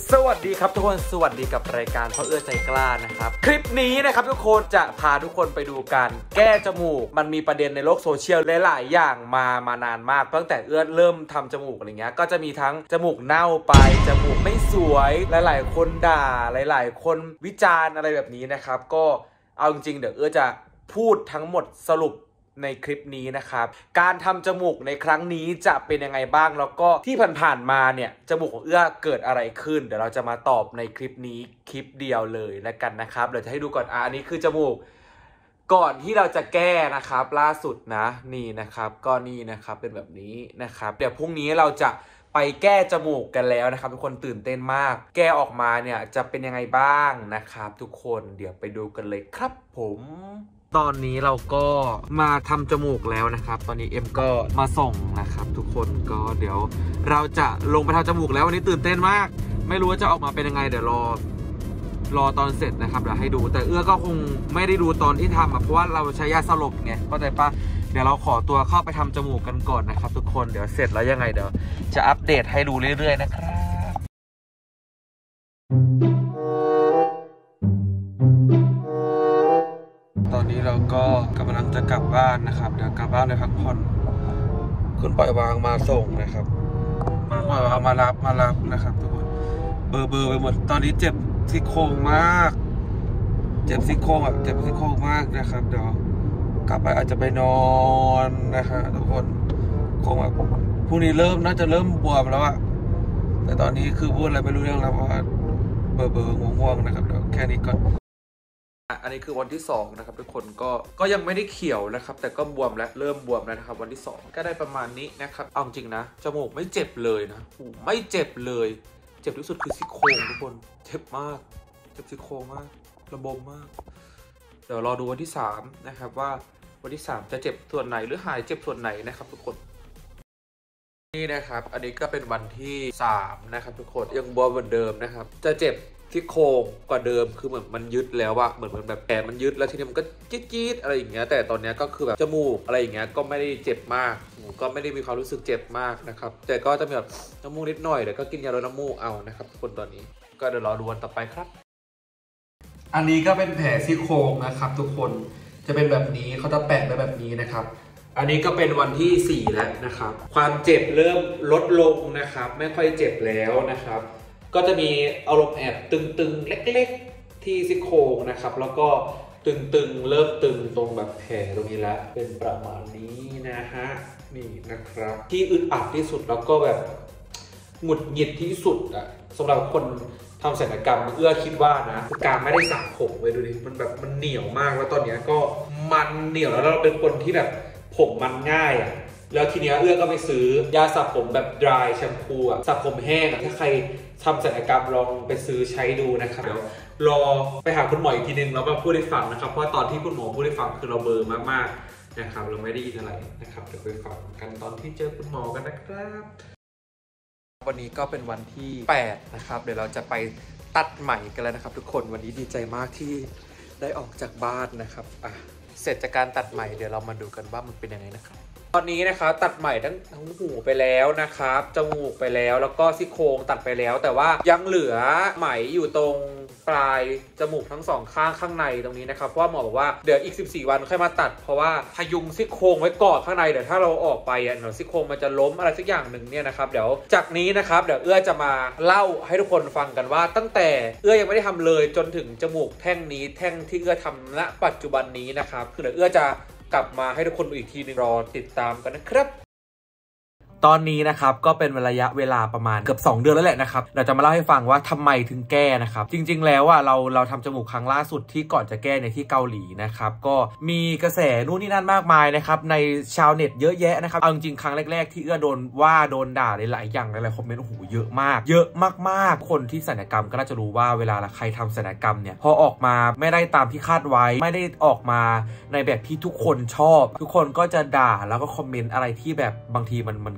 สวัสดีครับทุกคนสวัสดีกับรายการพ่อเอื้อใจกล้านะครับคลิปนี้นะครับทุกคนจะพาทุกคนไปดูกันแก้จมูกมันมีประเด็นในโลกโซเชียลหลายๆอย่างมานานมากตั้งแต่เอื้อเริ่มทำจมูกอะไรเงี้ยก็จะมีทั้งจมูกเน่าไปจมูกไม่สวยหลายๆคนด่าหลายๆคนวิจารณ์อะไรแบบนี้นะครับก็เอาจริงๆเดี๋ยวเอื้อจะพูดทั้งหมดสรุปในคลิปนี้นะครับการทำจมูกในครั้งนี้จะเป็นยังไงบ้างแล้วก็ที่ผ่านๆมาเนี่ยจมูกของเอื้อเกิดอะไรขึ้นเดี๋ยวเราจะมาตอบในคลิปนี้คลิปเดียวเลยแล้วกันนะครับเดี๋ยวจะให้ดูก่อนอันนี้คือจมูกก่อนที่เราจะแก้นะครับล่าสุดนะนี่นะครับก็นี่นะครับเป็นแบบนี้นะครับเดี๋ยวพรุ่งนี้เราจะไปแก้จมูกกันแล้วนะครับทุกคนตื่นเต้นมากแก้ออกมาเนี่ยจะเป็นยังไงบ้างนะครับทุกคนเดี๋ยวไปดูกันเลยครับผมตอนนี้เราก็มาทำจมูกแล้วนะครับตอนนี้เอ็มก็มาส่งนะครับทุกคนก็เดี๋ยวเราจะลงไปทำจมูกแล้ววันนี้ตื่นเต้นมากไม่รู้ว่าจะออกมาเป็นยังไงเดี๋ยวรอตอนเสร็จนะครับเดี๋ยวให้ดูแต่เอื้อก็คงไม่ได้ดูตอนที่ทำเพราะว่าเราใช้ยาสลบไงเข้าใจปะเดี๋ยวเราขอตัวเข้าไปทำจมูกกันก่อนนะครับทุกคนเดี๋ยวเสร็จแล้วยังไงเดี๋ยวจะอัปเดตให้ดูเรื่อยๆนะครับตอนนี้เราก็กำลังจะกลับบ้านนะครับเดี๋ยวกลับบ้านเลยพักผ่อนคุณปล่อยวางมาส่งนะครับมาปล่อยวางมารับนะครับทุกคนเบอร์ไปหมดตอนนี้เจ็บซี่โครงมากเจ็บซี่โครงเจ็บซี่โครงมากนะครับเดี๋ยวกลับไปอาจจะไปนอนนะคะทุกคนคงแบบพรุ่งนี้น่าจะเริ่มบวมแล้วอะแต่ตอนนี้คือพูดอะไรไม่รู้เรื่องแล้วเพราะว่าเบอร์ง่วงๆนะครับเดี๋ยวแค่นี้ก่อนอันนี้คือวันที่2นะครับทุกคนก็ยังไม่ได้เขียวนะครับแต่ก็บวมแล้วเริ่มบวมแล้วนะครับวันที่2ก็ได้ประมาณนี้นะครับเอาจริงนะจมูกไม่เจ็บเลยนะไม่เจ็บเลยเจ็บที่สุดคือซี่โครงทุกคนเจ็บมากเจ็บซี่โครงมากระบมมากเดี๋ยวรอดูวันที่3นะครับว่าวันที่3จะเจ็บส่วนไหนหรือหายเจ็บส่วนไหนนะครับทุกคนนี่นะครับอันนี้ก็เป็นวันที่3นะครับทุกคนยังบวมเหมือนเดิมนะครับจะเจ็บที่โครงกว่าเดิมคือเหมือนมันยึดแล้วอะเหมือนแบบแผลมันยึดแล้วทีนี้มันก็จี๊ดอะไรอย่างเงี้ยแต่ตอนนี้ก็คือแบบจมูกอะไรอย่างเงี้ยก็ไม่ได้เจ็บมากก็ไม่ได้มีความรู้สึกเจ็บมากนะครับแต่ก็จะมีแบบน้ำมูกนิดหน่อยเดี๋ยวก็กินยาลดน้ำมูกเอานะครับทุกคนตอนนี้ก็เดี๋ยวรอดูวันต่อไปครับอันนี้ก็เป็นแผลซี่โครงนะครับทุกคนจะเป็นแบบนี้เขาจะแปะไว้แบบนี้นะครับอันนี้ก็เป็นวันที่4แล้วนะครับความเจ็บเริ่มลดลงนะครับไม่ค่อยเจ็บแล้วนะครับก็จะมีอารมณ์แอบตึงๆเล็กๆที่ซี่โครงนะครับแล้วก็ตึงเริ่มตึงตรงแบบแผลตรงนี้แล้วเป็นประมาณนี้นะฮะนี่นะครับที่อึดอัดที่สุดแล้วก็แบบหงุดหงิดที่สุดอ่ะสำหรับคนทำศัลยกรรมเอื้อคิดว่านะคือการไม่ได้สระผมไปดูดิมันแบบมันเหนียวมากแล้วตอนนี้ก็มันเหนียวแล้วเราเป็นคนที่แบบผมมันง่ายอ่ะแล้วทีนี้เอื้อก็ไปซื้อยาสระผมแบบ dry แชมพูอ่ะสระผมแห้งถ้าใครทำศัลยกรรมลองไปซื้อใช้ดูนะครับเดี๋ยวรอไปหาคุณหมออีกทีนึงแล้วมาพูดให้ฟังนะครับเพราะตอนที่คุณหมอพูดให้ฟังคือเราเบลอมากๆนะครับเราไม่ได้ยินอะไรนะครับเดี๋ยวไปฟังกันตอนที่เจอคุณหมอกันนะครับวันนี้ก็เป็นวันที่8นะครับเดี๋ยวเราจะไปตัดใหม่กันแล้วนะครับทุกคนวันนี้ดีใจมากที่ได้ออกจากบ้านนะครับเสร็จจากการตัดใหม่เดี๋ยวเรามาดูกันว่ามันเป็นยังไงนะครับตอนนี้นะครับตัดใหม่ทั้งหูไปแล้วนะครับจมูกไปแล้วแล้วก็ซี่โครงตัดไปแล้วแต่ว่ายังเหลือไหมอยู่ตรงปลายจมูกทั้ง2ข้างข้างในตรงนี้นะครับเพราะว่าหมอบอกว่าเดี๋ยวอีก14วันค่อยมาตัดเพราะว่าพยุงซี่โครงไว้ก่อนข้างในเดี๋ยวถ้าเราออกไปเดี๋ยวซี่โครงมันจะล้มอะไรสักอย่างหนึ่งเนี่ยนะครับเดี๋ยวจากนี้นะครับเดี๋ยวเอื้อจะมาเล่าให้ทุกคนฟังกันว่าตั้งแต่เอื้อยังไม่ได้ทำเลยจนถึงจมูกแท่งนี้แท่งที่เอื้อทำณปัจจุบันนี้นะครับคือเดี๋ยวเอื้อจะกลับมาให้ทุกคนดูอีกทีนึงรอติดตามกันนะครับตอนนี้นะครับก็เป็นระยะเวลาประมาณเกือบ2 เดือนแล้วแหละนะครับเราจะมาเล่าให้ฟังว่าทำไมถึงแก้นะครับจริงๆแล้วเราทำจมูกครั้งล่าสุดที่ก่อนจะแก้ในที่เกาหลีนะครับก็มีกระแสนู่นนี่นั่นมากมายนะครับในชาวเน็ตเยอะแยะนะครับเอาจริงๆครั้งแรกๆที่เอื้อโดนด่าหลายอย่างหลายคอมเมนต์โอ้โหเยอะมากคนที่ศัลยกรรมก็น่าจะรู้ว่าเวลาใครทำศัลยกรรมเนี่ยพอออกมาไม่ได้ตามที่คาดไว้ไม่ได้ออกมาในแบบที่ทุกคนชอบทุกคนก็จะด่าแล้วก็คอมเมนต์อะไรที่แบบบางทีมันเ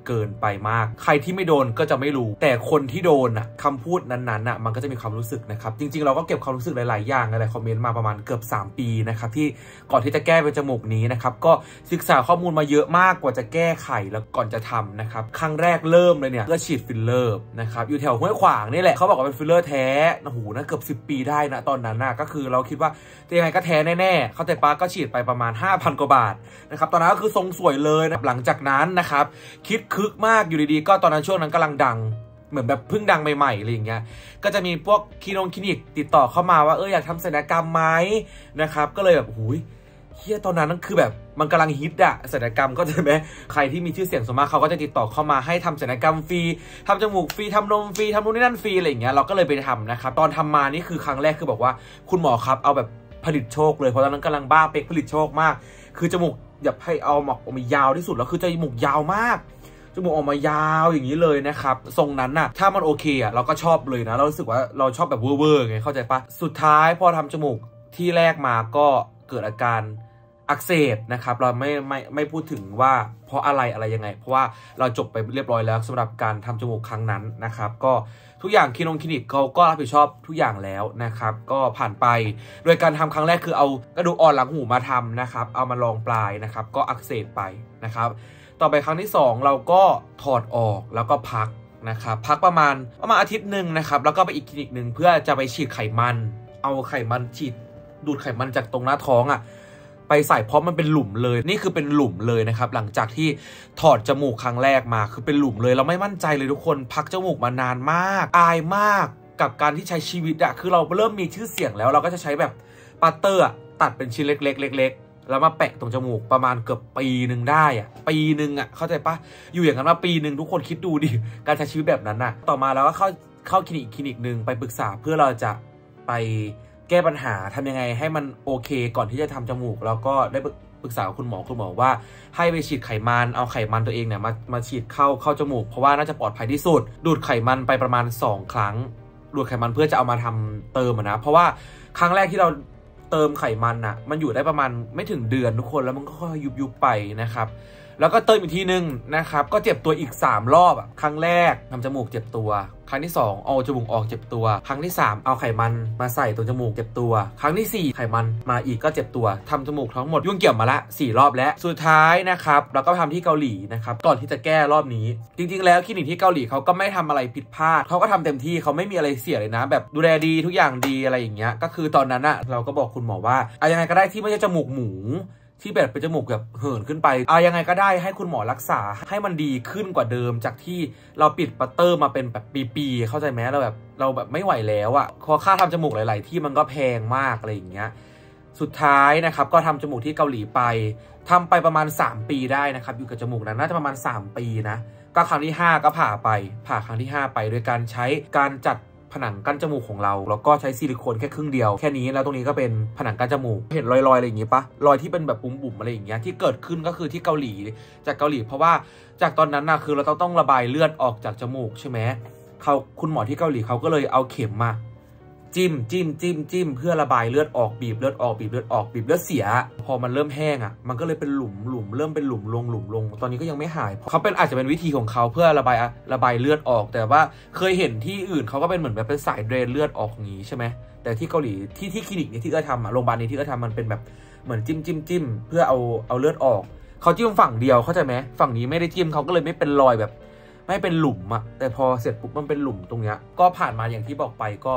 เกินไปมากใครที่ไม่โดนก็จะไม่รู้แต่คนที่โดนอ่ะคำพูดนั้นๆอ่ะมันก็จะมีความรู้สึกนะครับจริงๆเราก็เก็บความรู้สึกหลายๆอย่างหลายคอมเมนต์มาประมาณเกือบ3 ปีนะครับที่ก่อนที่จะแก้เป็นจมูกนี้นะครับก็ศึกษาข้อมูลมาเยอะมากกว่าจะแก้ไขแล้วก่อนจะทำนะครับครั้งแรกเริ่มเลยเนี่ยก็ฉีดฟิลเลอร์นะครับอยู่แถวห้วยขวางนี่แหละเขาบอกว่าเป็นฟิลเลอร์แท้โอ้โหน่าเกือบ10 ปีได้นะตอนนั้นนะก็คือเราคิดว่ายังไงก็แท้แน่ๆเขาแต่ป้าก็ฉีดไปประมาณ 5,000 กว่าบาทนะครับตอนนั้นก็คือทรงสวยเลยนะหลังจากนั้นนะครับคิดคึกมากอยู่ดีๆก็ตอนนั้นช่วงนั้นกำลังดังเหมือนแบบเพิ่งดังใหม่ๆอะไรอย่างเงี้ยก็จะมีพวกคลินิกติดต่อเข้ามาว่าอยากทำศัลยกรรมไหมนะครับก็เลยแบบหูยเฮียตอนนั้นนั่นคือแบบมันกำลังฮิตอะศัลยกรรมก็จะไหมใครที่มีชื่อเสียงสมมติเขาก็จะติดต่อเข้ามาให้ทำศัลยกรรมฟรีทำจมูกฟรีทำนมฟรีทำนู่นนี่นั่นฟรีอะไรอย่างเงี้ยเราก็เลยไปทำนะครับตอนทำมานี่คือครั้งแรกคือบอกว่าคุณหมอครับเอาแบบผลิตโชคเลยเพราะตอนนั้นกำลังบ้าเป๊กผลิตโชคมากคือจมูกอยากให้เอาออกมายาวที่สุดแล้วคือจมูกยาวมากจมูกออกมายาวอย่างนี้เลยนะครับทรงนั้นน่ะถ้ามันโอเคอ่ะเราก็ชอบเลยนะเรารู้สึกว่าเราชอบแบบเวอร์ไงเข้าใจปะสุดท้ายพอทำจมูกที่แรกมาก็เกิดอาการอักเสบนะครับเราไม่พูดถึงว่าเพราะอะไรยังไงเพราะว่าเราจบไปเรียบร้อยแล้วสำหรับการทำจมูกครั้งนั้นนะครับก็ทุกอย่างคลินิกเขาก็รับผิดชอบทุกอย่างแล้วนะครับก็ผ่านไปโดยการทำครั้งแรกคือเอากระดูกอ่อนหลังหูมาทำนะครับเอามาลองปลายนะครับก็อักเสบไปนะครับต่อไปครั้งที่2เราก็ถอดออกแล้วก็พักนะครับพักประมาณอาทิตย์หนึ่งนะครับแล้วก็ไปอีกคลินิกหนึ่งเพื่อจะไปฉีดไขมันเอาไขมันฉีดดูดไขมันจากตรงหน้าท้องอ่ะไปใส่เพราะมันเป็นหลุมเลยนี่คือเป็นหลุมเลยนะครับหลังจากที่ถอดจมูกครั้งแรกมาคือเป็นหลุมเลยเราไม่มั่นใจเลยทุกคนพักจมูกมานานมากอายมากกับการที่ใช้ชีวิตอะคือเราเริ่มมีชื่อเสียงแล้วเราก็จะใช้แบบปัตเตอร์ตัดเป็นชิ้นเล็กแล้วมาแปะตรงจมูกประมาณเกือบปีหนึ่งได้อะปีหนึ่งอะเข้าใจปะอยู่อย่างนั้นมาปีหนึ่งทุกคนคิดดูดิการใช้ชีวิตแบบนั้นอะต่อมาเราก็เข้าคลินิกหนึ่งไปปรึกษาเพื่อเราจะไปแก้ปัญหาทำยังไงให้มันโอเคก่อนที่จะทำจมูกแล้วก็ได้ปรึกษาคุณหมอว่าให้ไปฉีดไขมันเอาไขมันตัวเองเนี่ยมาฉีดเข้าจมูกเพราะว่าน่าจะปลอดภัยที่สุดดูดไขมันไปประมาณ2 ครั้งดูดไขมันเพื่อจะเอามาทำเติมนะเพราะว่าครั้งแรกที่เราเติมไขมันอ่ะมันอยู่ได้ประมาณไม่ถึงเดือนทุกคนแล้วมันก็ค่อยยุบไปนะครับแล้วก็เติมอีกทีนึงนะครับก็เจ็บตัวอีก3 รอบอ่ะครั้งแรกทำจมูกเจ็บตัวครั้งที่2เอาจมูกออกเจ็บตัวครั้งที่3เอาไขมันมาใส่ตรงจมูกเจ็บตัวครั้งที่4ไขมันมาอีกก็เจ็บตัวทำจมูกทั้งหมดยุ่งเกี่ยวมาละ4 รอบแล้วสุดท้ายนะครับเราก็ทำที่เกาหลีนะครับก่อนที่จะแก้รอบนี้จริงๆแล้วคลินิกที่เกาหลีเขาก็ไม่ทำอะไรผิดพลาดเขาก็ทำเต็มที่เขาไม่มีอะไรเสียเลยนะแบบดูแลดีทุกอย่างดีอะไรอย่างเงี้ยก็คือตอนนั้นอะเราก็บอกคุณหมอว่ายังไงก็ได้ที่ไม่ใช่จมูกหมูที่แบบเป็นจมูกแบบเหินขึ้นไปยังไงก็ได้ให้คุณหมอรักษาให้มันดีขึ้นกว่าเดิมจากที่เราปิดปัตเตอร์มาเป็นแบบปีๆเข้าใจไหมเราแบบไม่ไหวแล้วอะพอค่าทำจมูกหลายๆที่มันก็แพงมากอะไรอย่างเงี้ยสุดท้ายนะครับก็ทำจมูกที่เกาหลีไปทำไปประมาณ3 ปีได้นะครับอยู่กับจมูกนั้นน่าจะประมาณ3 ปีนะก็ครั้งที่5ก็ผ่าครั้งที่5ไปโดยการใช้การจัดผนังกั้นจมูกของเราแล้วก็ใช้ซิลิโคนแค่ครึ่งเดียวแค่นี้แล้วตรงนี้ก็เป็นผนังกั้นจมูกเห็นรอยอะไรอย่างงี้ปะรอยที่เป็นแบบบุ๋มๆอะไรอย่างเงี้ยที่เกิดขึ้นก็คือที่เกาหลีจากเกาหลีเพราะว่าจากตอนนั้นนะคือเราต้องระบายเลือดออกจากจมูกใช่ไหมคุณหมอที่เกาหลีเขาก็เลยเอาเข็มมาจิ้มเพื่อระบายเลือดออกบีบเลือดออกบีบเลือดเสียพอมันเริ่มแห้งอ่ะมันก็เลยเป็นหลุมเริ่มเป็นหลุมลงตอนนี้ก็ยังไม่หายเขาเป็นอาจจะเป็นวิธีของเขาเพื่อระบายเลือดออกแต่ว่าเคยเห็นที่อื่นเขาก็เป็นเหมือนแบบเป็นสายเดรนเลือดออกอย่างนี้ใช่ไหมแต่ที่เกาหลีที่คลินิกนี้ที่ทำโรงพยาบาลนี้ที่ทำมันเป็นแบบเหมือนจิ้มเพื่อเอาเลือดออกเขาจิ้มฝั่งเดียวเข้าใจไหมฝั่งนี้ไม่ได้จิ้มเขาก็เลยไม่เป็นรอยแบบไม่เป็นหลุมอ่ะแต่พอเสร็จปุ๊บมันเป็นหลุมตรงเนี้ยก็ผ่านมาอย่างที่บอกไปก็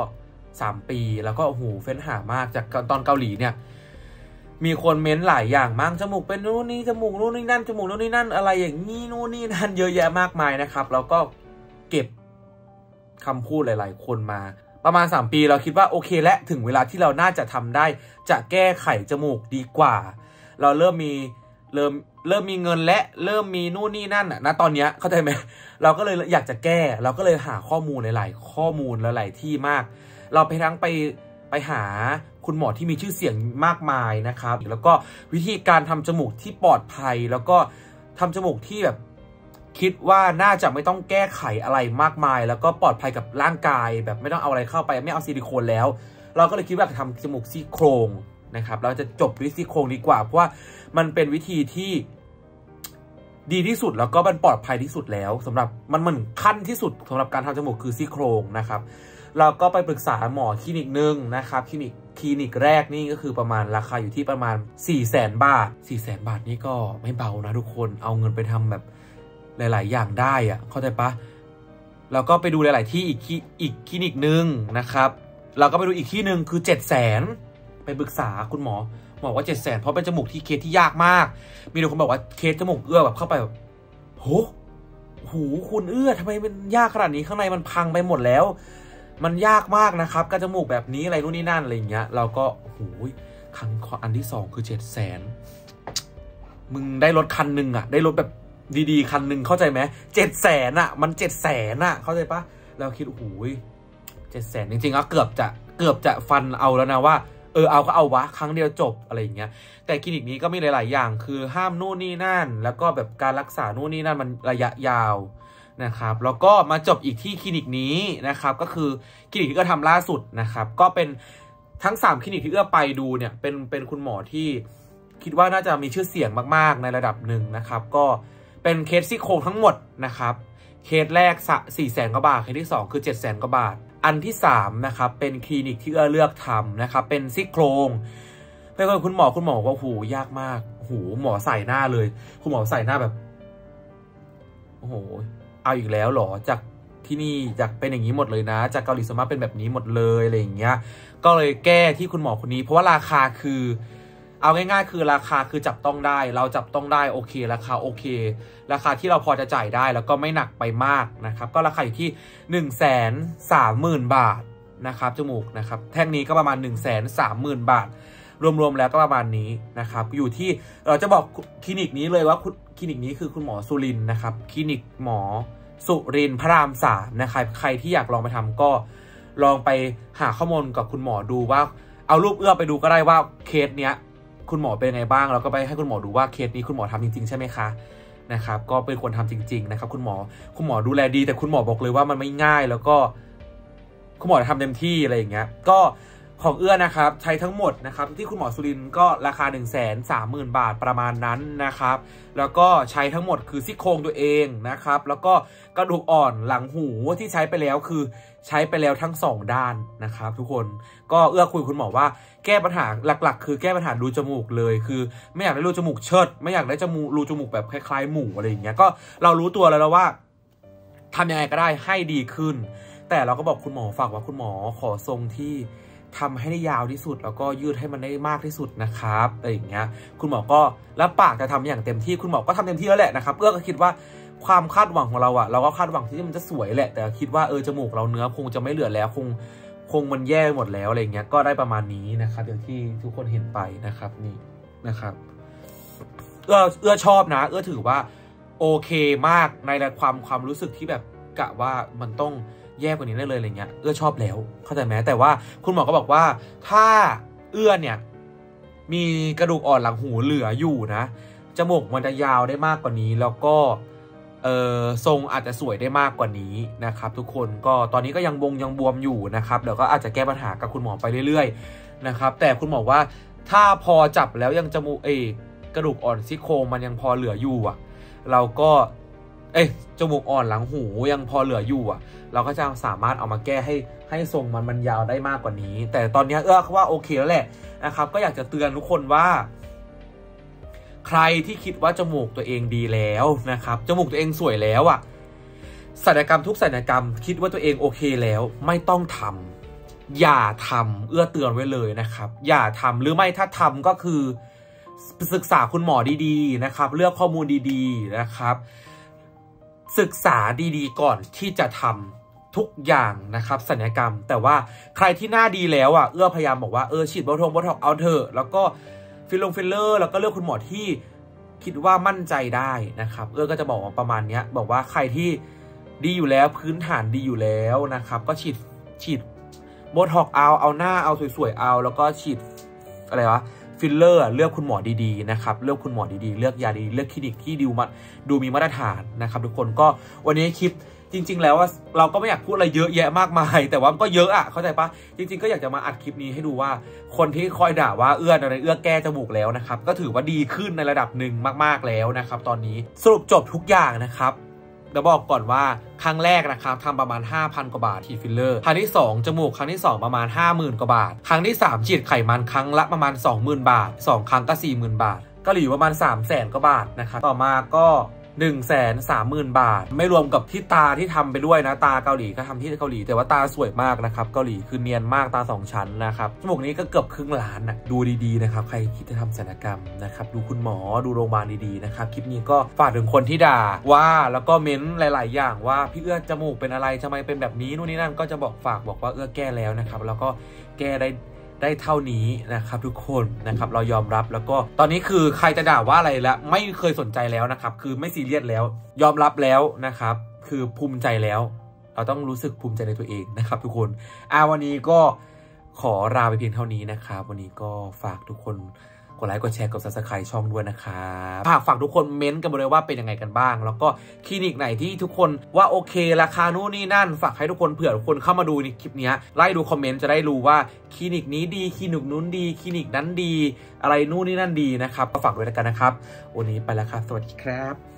3 ปีแล้วก็โอ้โหเฟ้นหามากจากตอนเกาหลีเนี่ยมีคนเม้นหลายอย่างมากจมูกเป็นนู่นนี่จมูกนู่นนี่นั่นจมูกนู่นนี่นั่นอะไรอย่างนี้นู่นนี่นั่นเยอะแยะมากมายนะครับแล้วก็เก็บคำพูดหลายๆคนมาประมาณ3 ปีเราคิดว่าโอเคและถึงเวลาที่เราน่าจะทำได้จะแก้ไขจมูกดีกว่าเราเริ่มมีเงินและเริ่มมีนู่นนี่นั่นนะตอนนี้เข้าใจไหมเราก็เลยอยากจะแก้เราก็เลยหาข้อมูลหลายๆข้อมูลหลายๆที่มากเราไปหาคุณหมอที่มีชื่อเสียงมากมายนะครับแล้วก็วิธีการทำจมูกที่ปลอดภัยแล้วก็ทำจมูกที่แบบคิดว่าน่าจะไม่ต้องแก้ไขอะไรมากมายแล้วก็ปลอดภัยกับร่างกายแบบไม่ต้องเอาอะไรเข้าไปไม่เอาซิลิโคนแล้วเราก็เลยคิดว่าจะทำจมูกซี่โครงนะครับเราจะจบด้วยซี่โครงดีกว่าเพราะว่ามันเป็นวิธีที่ดีที่สุดแล้วก็มันปลอดภัยที่สุดแล้วสำหรับมันเหมือนขั้นที่สุดสำหรับการทำจมูกคือซี่โครงนะครับเราก็ไปปรึกษาหมอคลินิกนึงนะครับคลินิกแรกนี่ก็คือประมาณราคาอยู่ที่ประมาณ 400,000 บาท 400,000 บาทนี่ก็ไม่เบานะทุกคนเอาเงินไปทำแบบหลายๆอย่างได้อะเข้าใจปะแล้วก็ไปดูหลายๆที่อีกคลินิกนึงนะครับเราก็ไปดูอีกที่หนึ่งคือ 700,000 ไปปรึกษาคุณหมอบอกว่า 700,000 เพราะเป็นจมูกที่เคสที่ยากมากมีคนบอกว่าเคสจมูกเอื้อแบบเข้าไปแบบโหคุณเอื้อทำไมมันยากขนาดนี้ข้างในมันพังไปหมดแล้วมันยากมากนะครับการจมูกแบบนี้อะไรนู่นนี่นั่นอะไรอย่างเงี้ยเราก็ครั้งอันที่2คือ 700,000 มึงได้รถคันหนึ่งอะได้รถแบบดีๆคันหนึ่งเข้าใจไหม700,000อะมัน700,000อะเข้าใจปะเราคิด700,000จริงๆก็เกือบจะฟันเอาแล้วนะว่าเอาก็เอาวะครั้งเดียวจบอะไรอย่างเงี้ยแต่คลินิกนี้ก็มีหลายๆอย่างคือห้ามนู่นนี่นั่นแล้วก็แบบการรักษานู่นนี่นั่นมันระยะยาวนะครับแล้วก็มาจบอีกที่คลินิกนี้นะครับก็คือคลินิกที่ก็ทำล่าสุดนะครับก็เป็นทั้ง3คลินิกที่เอื้อไปดูเนี่ยเป็นคุณหมอที่คิดว่าน่าจะมีชื่อเสียงมากๆในระดับหนึ่งนะครับก็เป็นเคสซี่โครงทั้งหมดนะครับเคสแรก400,000 กว่าบาทเคสที่2คือ700,000 กว่าบาทอันที่3นะครับเป็นคลินิกที่เอื้อเลือกทำนะครับเป็นซี่โครงเป็นคุณหมอว่ายากมากหมอใส่หน้าเลยคุณหมอใส่หน้าแบบเอาอีกแล้วหรอจากที่นี่จากเป็นอย่างนี้หมดเลยนะจากเกาหลีสมาเป็นแบบนี้หมดเลยอะไรอย่างเงี้ยก็เลยแก้ที่คุณหมอคนนี้เพราะว่าราคาคือเอาง่ายๆคือราคาคือจับต้องได้เราจับต้องได้โอเคราคาโอเคราคาที่เราพอจะจ่ายได้แล้วก็ไม่หนักไปมากนะครับก็ราคาอยู่ที่ 130,000 บาทนะครับจมูกนะครับแท่งนี้ก็ประมาณ 130,000 บาทรวมๆแล้วก็ประมาณนี้นะครับอยู่ที่เราจะบอกคลินิกนี้เลยว่าคลินิกนี้คือคุณหมอสุรินทร์นะครับคลินิกหมอสุรินทร์พระราม3นะครับใครที่อยากลองไปทำก็ลองไปหาข้อมูลกับคุณหมอดูว่าเอารูปเอื้อไปดูก็ได้ว่าเคสเนี้ยคุณหมอเป็นไงบ้างแล้วก็ไปให้คุณหมอดูว่าเคสนี้คุณหมอทำจริงๆใช่ไหมคะนะครับก็เป็นคนทำจริงๆนะครับคุณหมอดูแลดีแต่คุณหมอบอกเลยว่ามันไม่ง่ายแล้วก็คุณหมอทำเต็มที่อะไรอย่างเงี้ยก็ของเอื้อนะครับใช้ทั้งหมดนะครับที่คุณหมอสุรินทร์ก็ราคา 130,000 บาทประมาณนั้นนะครับแล้วก็ใช้ทั้งหมดคือซี่โครงตัวเองนะครับแล้วก็กระดูกอ่อนหลังหูที่ใช้ไปแล้วคือใช้ไปแล้วทั้ง2ด้านนะครับทุกคนก็เอื้อคุยคุณหมอว่าแก้ปัญหาหลักๆคือแก้ปัญหารูจมูกเลยคือไม่อยากได้รูจมูกเชิดไม่อยากได้รูจมูกแบบคล้ายๆหมูอะไรอย่างเงี้ยก็เรารู้ตัวแล้วว่าทำยังไงก็ได้ให้ดีขึ้นแต่เราก็บอกคุณหมอฝากว่าคุณหมอขอทรงที่ทำให้ได้ยาวที่สุดแล้วก็ยืดให้มันได้มากที่สุดนะครับอะไรอย่างเงี้ยคุณหมอก็รับปากจะทำอย่างเต็มที่คุณหมอก็ทำเต็มที่แล้วแหละนะครับเอื้อก็คิดว่าความคาดหวังของเราอะเราก็คาดหวังที่มันจะสวยแหละแต่คิดว่าจมูกเราเนื้อคงจะไม่เหลือแล้วคงมันแย่หมดแล้วอะไรเงี้ยก็ได้ประมาณนี้นะครับอย่างที่ทุกคนเห็นไปนะครับนี่นะครับเอื้อชอบนะเอื้อถือว่าโอเคมากในความรู้สึกที่แบบกะว่ามันต้องแย่กว่านี้ได้เลยอะไรเงี้ยเอื้อชอบแล้วเข้าใจไหมแต่ว่าคุณหมอก็บอกว่าถ้าเอื้อเนี่ยมีกระดูกอ่อนหลังหูเหลืออยู่นะจมูกมันจะยาวได้มากกว่านี้แล้วก็ทรงอาจจะสวยได้มากกว่านี้นะครับทุกคนก็ตอนนี้ก็ยังบวมอยู่นะครับเดี๋ยวก็อาจจะแก้ปัญหากับคุณหมอไปเรื่อยๆนะครับแต่คุณหมอว่าถ้าพอจับแล้วยังจมูกกระดูกอ่อนซี่โครงมันยังพอเหลืออยู่อ่ะเราก็จมูกอ่อนหลังหูยังพอเหลืออยู่อ่ะเราก็จะสามารถเอามาแก้ให้ทรงมันยาวได้มากกว่านี้แต่ตอนนี้ว่าโอเคแล้วแหละนะครับก็อยากจะเตือนทุกคนว่าใครที่คิดว่าจมูกตัวเองดีแล้วนะครับจมูกตัวเองสวยแล้วอ่ะศัลยกรรมทุกศัลยกรรมคิดว่าตัวเองโอเคแล้วไม่ต้องทำอย่าทำเตือนไว้เลยนะครับอย่าทำหรือไม่ถ้าทำก็คือศึกษาคุณหมอดีๆนะครับเลือกข้อมูลดีๆนะครับศึกษาดีๆก่อนที่จะทำทุกอย่างนะครับศัลยกรรมแต่ว่าใครที่หน้าดีแล้วอ่ะพยายามบอกว่าฉีดโบท็อกเอาเถอะแล้วก็ฟิลเลอร์แล้วก็เลือกคุณหมอที่คิดว่ามั่นใจได้นะครับก็จะบอกว่าประมาณนี้บอกว่าใครที่ดีอยู่แล้วพื้นฐานดีอยู่แล้วนะครับก็ฉีดโบท็อกเอาหน้าเอาสวยๆเอาแล้วก็ฉีดอะไรวะฟิลเลอร์เลือกคุณหมอดีๆนะครับเลือกคุณหมอดีๆเลือกยาดีเลือกคลินิกที่ดูมีมาตรฐานนะครับทุกคนก็วันนี้คลิปจริงๆแล้วเราก็ไม่อยากพูดอะไรเยอะแยะมากมายแต่ว่าก็เยอะอะเข้าใจปะจริงๆก็อยากจะมาอัดคลิปนี้ให้ดูว่าคนที่คอยด่าว่าเอื้อแก้จมูกแล้วนะครับก็ถือว่าดีขึ้นในระดับหนึ่งมากๆแล้วนะครับตอนนี้สรุปจบทุกอย่างนะครับเดี๋ยวบอกก่อนว่าครั้งแรกนะครับทำประมาณ 5,000 กว่าบาททีฟิลเลอร์ครั้งที่2จมูกครั้งที่2ประมาณ 50,000 กว่าบาทครั้งที่3ฉีดไขมันครั้งละประมาณ 20,000 บาท2ครั้งก็ 40,000 บาทเกาหลีประมาณ 300,000 กว่าบาทนะครับต่อมาก็130,000 บาทไม่รวมกับที่ตาที่ทำไปด้วยนะตาเกาหลีก็ทำที่เกาหลีแต่ว่าตาสวยมากนะครับเกาหลีคือเนียนมากตา2ชั้นนะครับจมูกนี้ก็เกือบครึ่งล้านนะดูดีๆนะครับใครคิดจะทำศัลยกรรมนะครับดูคุณหมอดูโรงพยาบาลดีๆนะครับคลิปนี้ก็ฝากถึงคนที่ด่าว่าแล้วก็เม้นหลายๆอย่างว่าพี่เอื้อจมูกเป็นอะไรทำไมเป็นแบบนี้นู่นนี่นั่นก็จะบอกว่าเอื้อแก้แล้วนะครับแล้วก็แก้ได้เท่านี้นะครับทุกคนนะครับเรายอมรับแล้วก็ตอนนี้คือใครจะด่าว่าอะไรแล้วไม่เคยสนใจแล้วนะครับคือไม่ซีเรียสแล้วยอมรับแล้วนะครับคือภูมิใจแล้วเราต้องรู้สึกภูมิใจในตัวเองนะครับทุกคนวันนี้ก็ขอลาไปเพียงเท่านี้นะครับวันนี้ก็ฝากทุกคนกดไลค์กดแชร์กด Subscribe ช่องด้วยนะครับฝากทุกคนเม้นต์กันมาเลยว่าเป็นยังไงกันบ้างแล้วก็คลินิกไหนที่ทุกคนว่าโอเคราคานู่นนี่นั่นฝากให้ทุกคนเผื่อทุกคนเข้ามาดูในคลิปนี้ไล่ดูคอมเมนต์จะได้รู้ว่าคลินิกนี้ดีคลินิกนู้นดีคลินิกนั้นดีอะไรนู่นนี่นั่นดีนะครับก็ฝากด้วยกันนะครับวันนี้ไปแล้วครับสวัสดีครับ